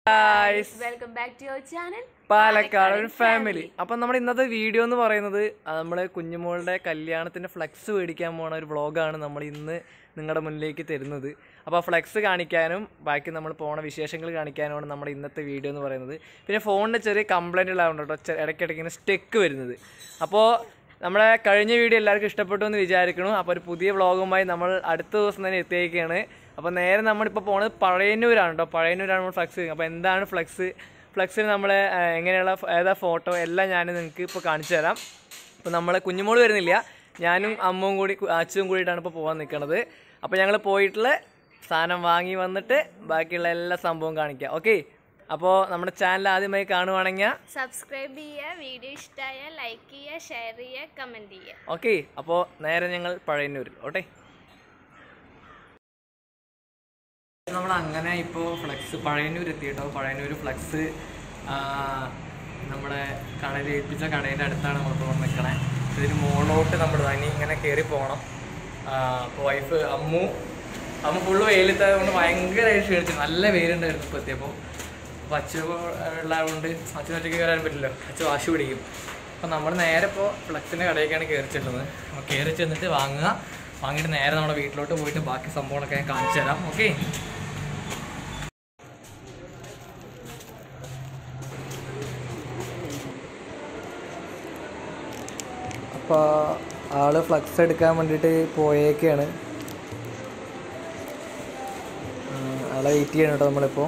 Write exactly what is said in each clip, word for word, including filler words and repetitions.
guys, welcome back to your channel പാലക്കാടൻ family. അപ്പം നമ്മുടെ ഇന്നത്തെ വീഡിയോ എന്ന് പറയുന്നത് നമ്മൾ കുഞ്ഞുമോളുടെ കല്യാണത്തിൻ്റെ ഫ്ലെക്സ് മേടിക്കാൻ പോണ ഒരു വ്ളോഗാണ് നമ്മൾ ഇന്ന് നിങ്ങളുടെ മുന്നിലേക്ക് തരുന്നത്. അപ്പോൾ ആ ഫ്ലെക്സ് കാണിക്കാനും ബാക്കി നമ്മൾ പോണ വിശേഷങ്ങൾ കാണിക്കാനുമാണ് നമ്മുടെ ഇന്നത്തെ വീഡിയോ എന്ന് പറയുന്നത്. പിന്നെ ഫോണിൻ്റെ ചെറിയ കംപ്ലൈൻറ്റ് ഉള്ളതുകൊണ്ട് കേട്ടോ ഇടയ്ക്കിടയ്ക്ക് ഇങ്ങനെ സ്റ്റെക്ക് വരുന്നത്. അപ്പോൾ നമ്മളെ കഴിഞ്ഞ വീഡിയോ എല്ലാവർക്കും ഇഷ്ടപ്പെട്ടു എന്ന് വിചാരിക്കണം. അപ്പോൾ ഒരു പുതിയ വ്ളോഗുമായി നമ്മൾ അടുത്ത ദിവസം തന്നെ എത്തിയേക്കാണ്. അപ്പോൾ നേരെ നമ്മളിപ്പോൾ പോകുന്നത് പഴയന്നൂരാണ് കേട്ടോ. പഴയന്നൂരാണ് നമ്മൾ ഫ്ലെക്സ്. അപ്പോൾ എന്താണ് ഫ്ലെക്സ്, ഫ്ലെക്സിൽ നമ്മൾ എങ്ങനെയുള്ള ഏതാ ഫോട്ടോ എല്ലാം ഞാൻ നിങ്ങൾക്ക് ഇപ്പോൾ കാണിച്ചു തരാം. അപ്പോൾ നമ്മൾ കുഞ്ഞുമോള് വരുന്നില്ല, ഞാനും അമ്മവും കൂടി അച്ഛനും കൂടിയിട്ടാണ് ഇപ്പോൾ പോകാൻ നിൽക്കുന്നത്. അപ്പോൾ ഞങ്ങൾ പോയിട്ടുള്ള സാധനം വാങ്ങി വന്നിട്ട് ബാക്കിയുള്ള എല്ലാ സംഭവവും കാണിക്കാം. ഓക്കെ, അപ്പോൾ നമ്മുടെ ചാനൽ ആദ്യമായി കാണുവാണെങ്കിൽ സബ്സ്ക്രൈബ് ചെയ്യുക, വീഡിയോ ഇഷ്ടമായ ലൈക്ക് ചെയ്യുക, ഷെയർ ചെയ്യുക, കമൻറ്റ് ചെയ്യുക. ഓക്കെ, അപ്പോൾ നേരെ ഞങ്ങൾ പഴയന്നൂരിൽ. ഓട്ടെ, നമ്മൾ അങ്ങനെ ഇപ്പോൾ ഫ്ലെക്സ് പഴയന്നൂർ എത്തി കേട്ടോ. പഴയന്നൂർ ഫ്ലെക്സ് നമ്മുടെ കടയിൽ ഏൽപ്പിച്ച കടയുടെ അടുത്താണ് നമ്മൾ പോകാൻ നിൽക്കണേ. ഇതിന് മുകളിലോട്ട് നമ്മൾ തന്നെ ഇങ്ങനെ കയറി പോകണം. അപ്പോൾ വൈഫ് അമ്മു അമ്മ ഫുള്ള് വെയിലെത്തായത് കൊണ്ട് ഭയങ്കരമായിട്ട് ക്ഷീണിച്ചു. നല്ല വെയിലുണ്ടായിരുന്നു ഇപ്പോൾ എത്തിയപ്പോൾ. അപ്പോൾ അച്ഛ ഉള്ളതുകൊണ്ട് അച്ഛൻ ഒറ്റയ്ക്ക് കയറാൻ പറ്റില്ലല്ലോ, അച്ഛൻ വാശി പിടിക്കും. അപ്പോൾ നമ്മൾ നേരെ ഇപ്പോൾ ഫ്ലെക്സിൻ്റെ കടയിലേക്കാണ് കയറി ചെല്ലുന്നത്. അപ്പോൾ കയറി ചെന്നിട്ട് വാങ്ങുക, വാങ്ങിയിട്ട് നേരെ നമ്മുടെ വീട്ടിലോട്ട് പോയിട്ട് ബാക്കി സംഭവങ്ങളൊക്കെ ഞാൻ കാണിച്ചു തരാം. ഓക്കെ, അപ്പോൾ ആള് ഫ്ലക്സ് എടുക്കാൻ വേണ്ടിയിട്ട് പോയേക്കാണ്. ആളെ വെയിറ്റ് ചെയ്യണം കേട്ടോ നമ്മളിപ്പോൾ.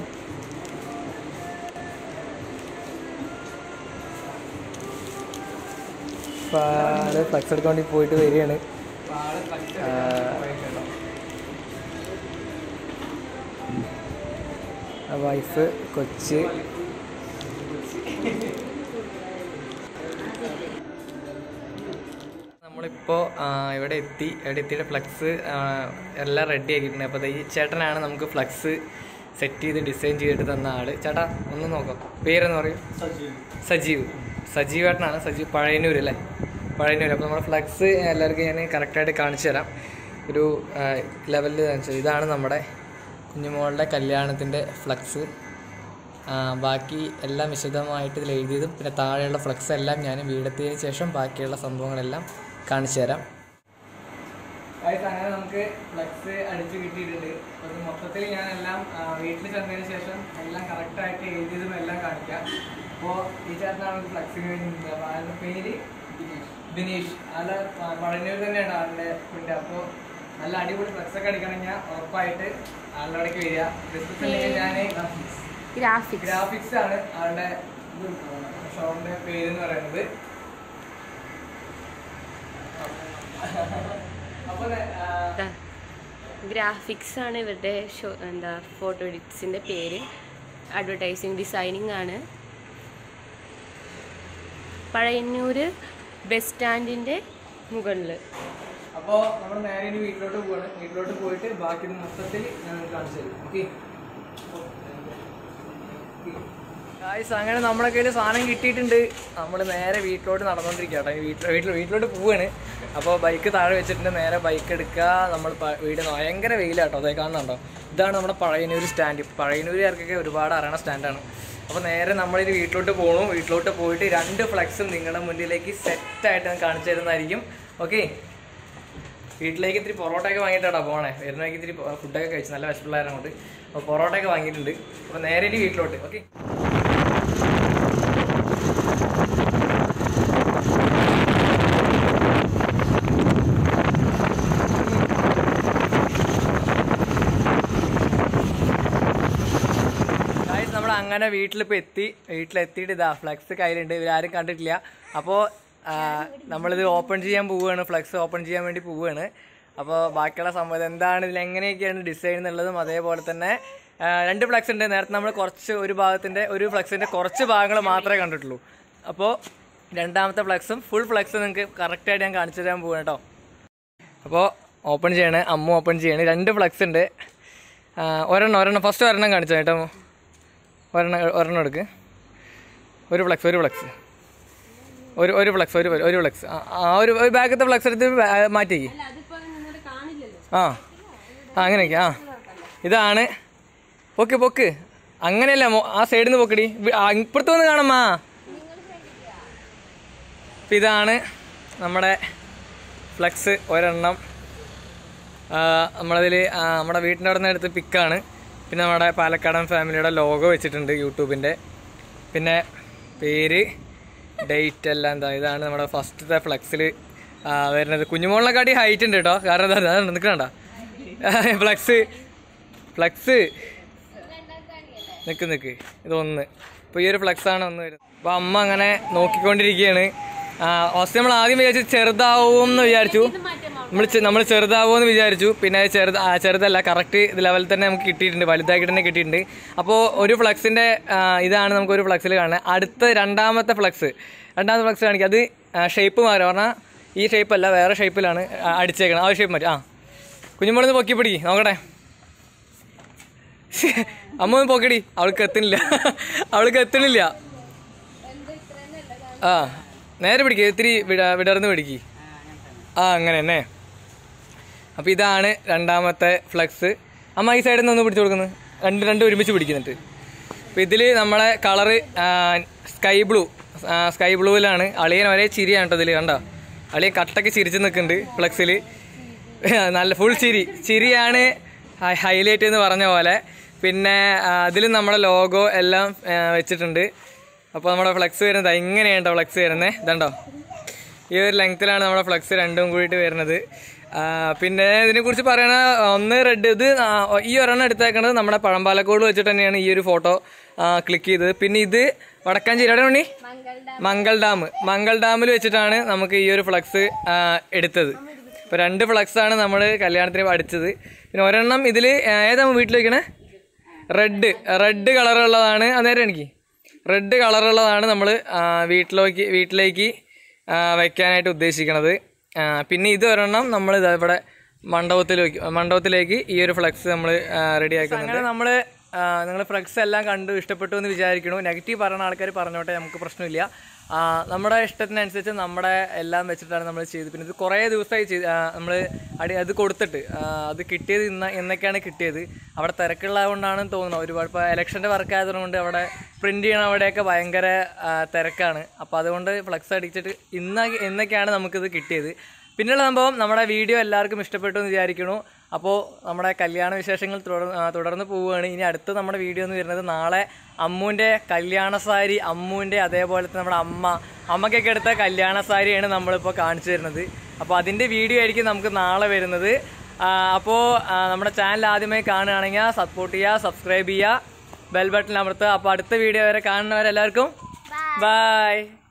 അപ്പോൾ ആള് ഫ്ലക്സ് എടുക്കാൻ വേണ്ടി പോയിട്ട് വരികയാണ്. വൈഫ് കൊച്ച് നമ്മളിപ്പോൾ ഇവിടെ എത്തി. ഇവിടെ എത്തിയിട്ട് ഫ്ലക്സ് എല്ലാം റെഡി ആക്കിയിട്ടുണ്ട്. അപ്പോൾ ഈ ചേട്ടനാണ് നമുക്ക് ഫ്ലക്സ് സെറ്റ് ചെയ്ത് ഡിസൈൻ ചെയ്തിട്ട് തന്ന ആൾ. ചേട്ടാ ഒന്ന് നോക്കാം, പേരെന്ന് പറയും? സജീവ്. സജീവ് ഏട്ടനാണ്. സജീവ് പഴയന്നൂർ അല്ലേ? പഴയന്നൂർ. അപ്പോൾ നമ്മുടെ ഫ്ലക്സ് എല്ലാവർക്കും ഞാൻ കറക്റ്റായിട്ട് കാണിച്ചു തരാം ഒരു ലെവലിൽ കാണിച്ചത്. ഇതാണ് നമ്മുടെ കുഞ്ഞുമോളുടെ കല്യാണത്തിൻ്റെ ഫ്ലക്സ്. ബാക്കി എല്ലാം വിശദമായിട്ട് ഇതിൽ എഴുതിയതും പിന്നെ താഴെയുള്ള ഫ്ലക്സ് എല്ലാം ഞാൻ വീടെത്തിയതിന് ശേഷം ബാക്കിയുള്ള സംഭവങ്ങളെല്ലാം കാണിച്ചു തരാം. അങ്ങനെ നമുക്ക് ഫ്ലക്സ് അടിച്ച് കിട്ടിയിട്ടുണ്ട്. അത് മൊത്തത്തിൽ ഞാനെല്ലാം വീട്ടിൽ ചെന്നതിന് ശേഷം എല്ലാം കറക്റ്റായിട്ട് എഴുതിയതും എല്ലാം കാണിക്കാം. അപ്പോൾ ഈ ചേട്ടനാണ് ഫ്ലക്സ് കഴിഞ്ഞിട്ടുണ്ട്. അപ്പോൾ ആളുടെ പേര് ബിനീഷ്. ആള് പഴയന്നൂർ തന്നെയാണ് ആളുടെ വീട്. അപ്പോൾ നല്ല അടിപൊളി ഫ്ലക്സ് ഒക്കെ അടിക്കണമെങ്കിൽ ഉറപ്പായിട്ട് ആളുടെ അവിടേക്ക് വരിക. ഡിസ്ക്രിപ്ഷനിൽ ഞാൻ ഗ്രാഫിക്സ് ഗ്രാഫിക്സ് ആണ് ആളുടെ ഷോപ്പിന്റെ പേര് എന്ന് പറയുന്നത്. ഗ്രാഫിക്സ് ആണ് ഇവരുടെ ഷോ എന്താ ഫോട്ടോ എഡിറ്റ്സിന്റെ പേര്. അഡ്വർടൈസിങ് ഡിസൈനിങ് ആണ്. പഴയന്നൂര് ബസ് സ്റ്റാൻഡിന്റെ മുകളിൽ. അപ്പോൾ നമ്മൾ നേരെ ഇനി വീട്ടിലോട്ട് പോവാണ്. വീട്ടിലോട്ട് പോയിട്ട് ബാക്കി മൊത്തത്തിൽ ഞാൻ കാണിച്ചു തരും. ഓക്കെ ഗായ്സ്, അങ്ങനെ നമ്മുടെ കയ്യിൽ സാധനം കിട്ടിയിട്ടുണ്ട്. നമ്മൾ നേരെ വീട്ടിലോട്ട് നടന്നുകൊണ്ടിരിക്കുക കേട്ടോ. വീട്ടിൽ വീട്ടിൽ വീട്ടിലോട്ട് പോവാണ്. അപ്പോൾ ബൈക്ക് താഴെ വെച്ചിട്ടുണ്ട്. നേരെ ബൈക്ക് എടുക്കുക. നമ്മൾ വീട് ഭയങ്കര വെയിലാട്ടോ. അതേ കാണുന്നുണ്ടോ? ഇതാണ് നമ്മുടെ പഴയന്നൂർ സ്റ്റാൻഡ്. പഴയന്നൂരുകാർക്കൊക്കെ ഒരുപാട് അറിയണ സ്റ്റാൻഡാണ്. അപ്പോൾ നേരെ നമ്മളിത് വീട്ടിലോട്ട് പോകണു. വീട്ടിലോട്ട് പോയിട്ട് രണ്ട് ഫ്ലെക്സും നിങ്ങളുടെ മുന്നിലേക്ക് സെറ്റായിട്ട് ഞാൻ കാണിച്ചു തരുന്നതായിരിക്കും. ഓക്കെ, വീട്ടിലേക്ക് ഇത്തിരി പൊറോട്ടയൊക്കെ വാങ്ങിയിട്ടാണ് പോകണേ. വരുന്നേക്ക് ഇത്തിരി ഫുഡൊക്കെ കഴിച്ചു, നല്ല വിശപ്പുള്ളായതുകൊണ്ട്. അപ്പോൾ പൊറോട്ടയൊക്കെ വാങ്ങിയിട്ടുണ്ട്. അപ്പോൾ നേരെ ഇനി വീട്ടിലോട്ട്. ഓക്കെ, നമ്മൾ അങ്ങനെ വീട്ടിലിപ്പോൾ എത്തി. വീട്ടിലെത്തിയിട്ട് ഇതാ ഫ്ലെക്സ് കയ്യിലുണ്ട്. ഇവരാരും കണ്ടിട്ടില്ല. അപ്പോൾ നമ്മളിത് ഓപ്പൺ ചെയ്യാൻ പോവുകയാണ്. ഫ്ലെക്സ് ഓപ്പൺ ചെയ്യാൻ വേണ്ടി പോവുകയാണ്. അപ്പോൾ ബാക്കിയുള്ള സംഭവം എന്താണ്, ഇതിൽ എങ്ങനെയൊക്കെയാണ് ഡിസൈൻ എന്നുള്ളതും അതേപോലെ തന്നെ രണ്ട് ഫ്ലെക്സ് ഉണ്ട്. നേരത്തെ നമ്മൾ കുറച്ച് ഒരു ഭാഗത്തിൻ്റെ ഒരു ഫ്ലെക്സിൻ്റെ കുറച്ച് ഭാഗങ്ങൾ മാത്രമേ കണ്ടിട്ടുള്ളൂ. അപ്പോൾ രണ്ടാമത്തെ ഫ്ലെക്സും ഫുൾ ഫ്ലെക്സും നിങ്ങൾക്ക് കറക്റ്റായിട്ട് ഞാൻ കാണിച്ചു തരാൻ പോവുകയാണ് കേട്ടോ. അപ്പോൾ ഓപ്പൺ ചെയ്യണേ, അമ്മ ഓപ്പൺ ചെയ്യണേ. രണ്ട് ഫ്ലെക്സ് ഉണ്ട്. ഒരെണ്ണം ഒരെണ്ണം ഫസ്റ്റ് ഒരെണ്ണം കാണിച്ചു കേട്ടോ. ഒരെണ്ണം ഒരെണ്ണം എടുക്ക്. ഒരു ഫ്ലെക്സ് ഒരു ഫ്ലെക്സ് ഒരു ഒരു ഫ്ലെക്സ് ഒരു ഒരു ഫ്ലെക്സ് ആ ഒരു ബാഗത്തെ ഫ്ലെക്സ് എടുത്ത് മാറ്റിക്ക്. ആ ആ അങ്ങനെയൊക്കെ. ആ ഇതാണ് പൊക്ക് പൊക്ക് അങ്ങനെയല്ല, ആ സൈഡിൽ നിന്ന് പോക്കടി, ഇപ്പുറത്ത് വന്ന് കാണമ്മാ. അപ്പം ഇതാണ് നമ്മുടെ ഫ്ലെക്സ് ഒരെണ്ണം. നമ്മളതിൽ നമ്മുടെ വീട്ടിൻ്റെ അവിടെ നിന്ന് എടുത്ത് പിക്കാണ്. പിന്നെ നമ്മുടെ പാലക്കാടൻ ഫാമിലിയുടെ ലോഗോ വെച്ചിട്ടുണ്ട് യൂട്യൂബിൻ്റെ. പിന്നെ പേര്, ഡേറ്റ് എല്ലാം എന്താ. ഇതാണ് നമ്മുടെ ഫസ്റ്റത്തെ ഫ്ലെക്സിൽ വരുന്നത്. കുഞ്ഞുമോളിനെക്കാട്ടി ഹൈറ്റ് ഉണ്ട് കേട്ടോ. കാരണം എന്താ നിൽക്കണ്ട ഫ്ലെക്സ് ഫ്ലെക്സ് നിൽക്ക് നിൽക്ക് ഇതൊന്ന്. ഇപ്പോൾ ഈ ഒരു ഫ്ലെക്സാണ് ഒന്ന് വരുന്നത്. അപ്പോൾ അമ്മ അങ്ങനെ നോക്കിക്കൊണ്ടിരിക്കുകയാണ്. ഫസ്റ്റ് നമ്മൾ ആദ്യം വിചാരിച്ചു ചെറുതാവും എന്ന് വിചാരിച്ചു. നമ്മൾ നമ്മൾ ചെറുതാവുമെന്ന് വിചാരിച്ചു. പിന്നെ ചെറുത് ചെറുതല്ല, കറക്റ്റ് ലെവലിൽ തന്നെ നമുക്ക് കിട്ടിയിട്ടുണ്ട്, വലുതാക്കിയിട്ട് തന്നെ കിട്ടിയിട്ടുണ്ട്. അപ്പോൾ ഒരു ഫ്ലെക്സിൻ്റെ ഇതാണ് നമുക്ക് ഒരു ഫ്ലെക്സിൽ കാണുന്നത്. അടുത്ത രണ്ടാമത്തെ ഫ്ലെക്സ് രണ്ടാമത്തെ ഫ്ലെക്സ് കാണിക്കുക. അത് ഷേപ്പ് മാറി പറഞ്ഞാൽ ഈ ഷേപ്പല്ല, വേറെ ഷേപ്പിലാണ് അടിച്ചേക്കണം. ആ ഒരു ഷേപ്പ് മാറ്റി. ആ കുഞ്ഞുമോളൊന്ന് പൊക്കി പിടിക്കി നോക്കട്ടെ. അമ്മ ഒന്ന് പൊക്കടി, അവൾക്ക് എത്തണില്ല അവൾക്ക് എത്തണില്ല ആ നേരെ പിടിക്കുക, ഇത്തിരി വിട വിടർന്ന് പിടിക്കി. ആ അങ്ങനെ തന്നെ. അപ്പോൾ ഇതാണ് രണ്ടാമത്തെ ഫ്ലെക്സ്. അമ്മ ഈ സൈഡിൽ നിന്ന് ഒന്ന് പിടിച്ചു കൊടുക്കുന്നത്, രണ്ട് രണ്ട് ഒരുമിച്ച് പിടിക്കുന്നുണ്ട്. അപ്പോൾ ഇതിൽ നമ്മളെ കളറ് സ്കൈ ബ്ലൂ സ്കൈ ബ്ലൂവിലാണ്. അളിയൻ ഒരേ ചിരിയാണ് കേട്ടോ ഇതിൽ, കണ്ടോ? അളിയൻ കട്ടൊക്കെ ചിരിച്ച് നിൽക്കുന്നുണ്ട് ഫ്ലെക്സിൽ. നല്ല ഫുൾ ചിരി ചിരിയാണ് ഹൈലൈറ്റ് എന്ന് പറഞ്ഞ പോലെ. പിന്നെ അതിൽ നമ്മുടെ ലോഗോ എല്ലാം വെച്ചിട്ടുണ്ട്. അപ്പോൾ നമ്മുടെ ഫ്ലെക്സ് വരുന്നത് ഇങ്ങനെയാണ് ഫ്ലെക്സ് വരുന്നത്. ഇതുണ്ടോ, ഈ ഒരു ലെങ്ത്തിലാണ് നമ്മുടെ ഫ്ലെക്സ് രണ്ടും കൂടിയിട്ട് വരുന്നത്. പിന്നെ ഇതിനെക്കുറിച്ച് പറയണ ഒന്ന് റെഡ്, ഇത് ഈ ഒരെണ്ണം എടുത്തേക്കണത് നമ്മുടെ പഴമ്പാലക്കോട് വെച്ചിട്ട് തന്നെയാണ് ഈ ഒരു ഫോട്ടോ ക്ലിക്ക് ചെയ്തത്. പിന്നെ ഇത് വടക്കാഞ്ചേരി എവിടെ ഉണ്ണി മംഗൾ ഡാം മംഗൾ ഡാമിൽ വെച്ചിട്ടാണ് നമുക്ക് ഈ ഒരു ഫ്ലെക്സ് എടുത്തത്. ഇപ്പോൾ രണ്ട് ഫ്ലെക്സാണ് നമ്മൾ കല്യാണത്തിന് അടിച്ചത്. പിന്നെ ഒരെണ്ണം ഇതിൽ ഏതാണ് വീട്ടിൽ വയ്ക്കണേ, റെഡ് റെഡ് കളറുള്ളതാണ്. അന്നേരം എനിക്ക് റെഡ് കളറുള്ളതാണ് നമ്മൾ വീട്ടിലേക്ക് വീട്ടിലേക്ക് വയ്ക്കാനായിട്ട് ഉദ്ദേശിക്കണത്. പിന്നെ ഇത് ഒരെണ്ണം നമ്മൾ ഇവിടെ മണ്ഡപത്തിലേക്ക് മണ്ഡപത്തിലേക്ക് ഈ ഒരു ഫ്ലെക്സ് നമ്മൾ റെഡി ആക്കുന്നുണ്ട്. അങ്ങനെ നമ്മൾ നിങ്ങൾ ഫ്ലെക്സ് എല്ലാം കണ്ടു ഇഷ്ടപ്പെട്ടു എന്ന് വിചാരിക്കണു. നെഗറ്റീവ് പറയുന്ന ആൾക്കാർ പറഞ്ഞോട്ടെ, നമുക്ക് പ്രശ്നമില്ല. നമ്മുടെ ഇഷ്ടത്തിനനുസരിച്ച് നമ്മുടെ എല്ലാം വെച്ചിട്ടാണ് നമ്മൾ ചെയ്തത്. പിന്നെ ഇത് കുറേ ദിവസമായി ചെയ്ത് നമ്മൾ അടി അത് കൊടുത്തിട്ട് അത് കിട്ടിയത് ഇന്ന് എന്നൊക്കെയാണ് കിട്ടിയത്. അവിടെ തിരക്കുള്ളത് കൊണ്ടാണെന്ന് തോന്നുന്നു ഒരുപാട്. ഇപ്പോൾ ഇലക്ഷൻ്റെ വർക്ക് ആയതുകൊണ്ട് അവിടെ പ്രിൻ്റ് ചെയ്യണ അവിടെയൊക്കെ ഭയങ്കര തിരക്കാണ്. അപ്പോൾ അതുകൊണ്ട് ഫ്ലെക്സ് അടിച്ചിട്ട് ഇന്ന് എന്നൊക്കെയാണ് നമുക്കിത് കിട്ടിയത്. പിന്നെയുള്ള സംഭവം, നമ്മുടെ വീഡിയോ എല്ലാവർക്കും ഇഷ്ടപ്പെട്ടു എന്ന് വിചാരിക്കണു. അപ്പോൾ നമ്മുടെ കല്യാണ വിശേഷങ്ങൾ തുടർന്ന് പോവുകയാണ്. ഇനി അടുത്ത നമ്മുടെ വീഡിയോ എന്ന് വരുന്നത് നാളെ അമ്മൂൻ്റെ കല്യാണ സാരി, അമ്മൂൻ്റെ അതേപോലെ തന്നെ നമ്മുടെ അമ്മ അമ്മക്കൊക്കെ എടുത്ത കല്യാണ സാരിയാണ് നമ്മളിപ്പോൾ കാണിച്ചു തരുന്നത്. അപ്പോൾ അതിൻ്റെ വീഡിയോ ആയിരിക്കും നമുക്ക് നാളെ വരുന്നത്. അപ്പോൾ നമ്മുടെ ചാനൽ ആദ്യമായി കാണുകയാണെങ്കിൽ സപ്പോർട്ട് ചെയ്യുക, സബ്സ്ക്രൈബ് ചെയ്യുക, ബെൽ ബട്ടൺ അമർത്തുക. അപ്പോൾ അടുത്ത വീഡിയോ വരെ കാണുന്നവരെല്ലാവർക്കും ബൈ.